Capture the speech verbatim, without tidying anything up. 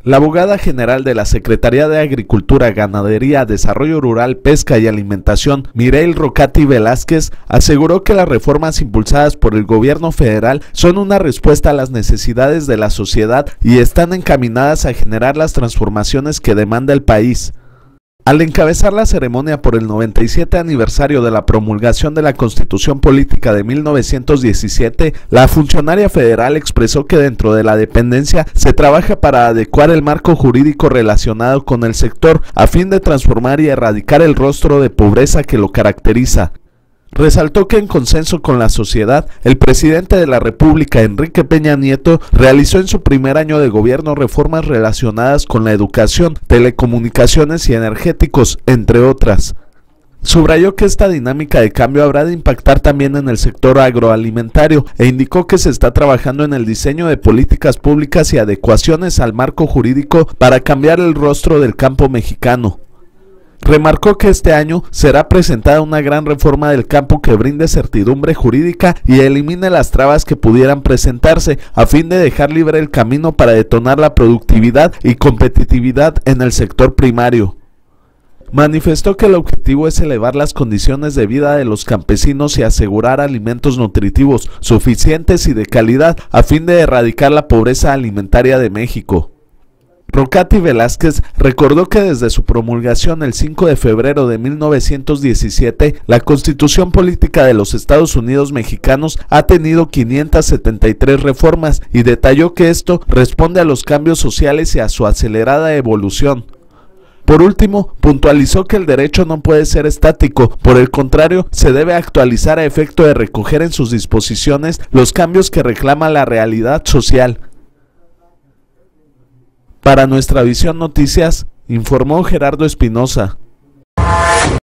La abogada general de la Secretaría de Agricultura, Ganadería, Desarrollo Rural, Pesca y Alimentación, Mireille Rocati Velázquez, aseguró que las reformas impulsadas por el gobierno federal son una respuesta a las necesidades de la sociedad y están encaminadas a generar las transformaciones que demanda el país. Al encabezar la ceremonia por el noventa y siete aniversario de la promulgación de la Constitución Política de mil novecientos diecisiete, la funcionaria federal expresó que dentro de la dependencia se trabaja para adecuar el marco jurídico relacionado con el sector a fin de transformar y erradicar el rostro de pobreza que lo caracteriza. Resaltó que en consenso con la sociedad, el presidente de la República, Enrique Peña Nieto, realizó en su primer año de gobierno reformas relacionadas con la educación, telecomunicaciones y energéticos, entre otras. Subrayó que esta dinámica de cambio habrá de impactar también en el sector agroalimentario e indicó que se está trabajando en el diseño de políticas públicas y adecuaciones al marco jurídico para cambiar el rostro del campo mexicano. Remarcó que este año será presentada una gran reforma del campo que brinde certidumbre jurídica y elimine las trabas que pudieran presentarse a fin de dejar libre el camino para detonar la productividad y competitividad en el sector primario. Manifestó que el objetivo es elevar las condiciones de vida de los campesinos y asegurar alimentos nutritivos suficientes y de calidad a fin de erradicar la pobreza alimentaria de México. Rocati Velázquez recordó que desde su promulgación el cinco de febrero de mil novecientos diecisiete, la Constitución Política de los Estados Unidos Mexicanos ha tenido quinientas setenta y tres reformas y detalló que esto responde a los cambios sociales y a su acelerada evolución. Por último, puntualizó que el derecho no puede ser estático, por el contrario, se debe actualizar a efecto de recoger en sus disposiciones los cambios que reclama la realidad social. Para Nuestra Visión Noticias, informó Gerardo Espinosa.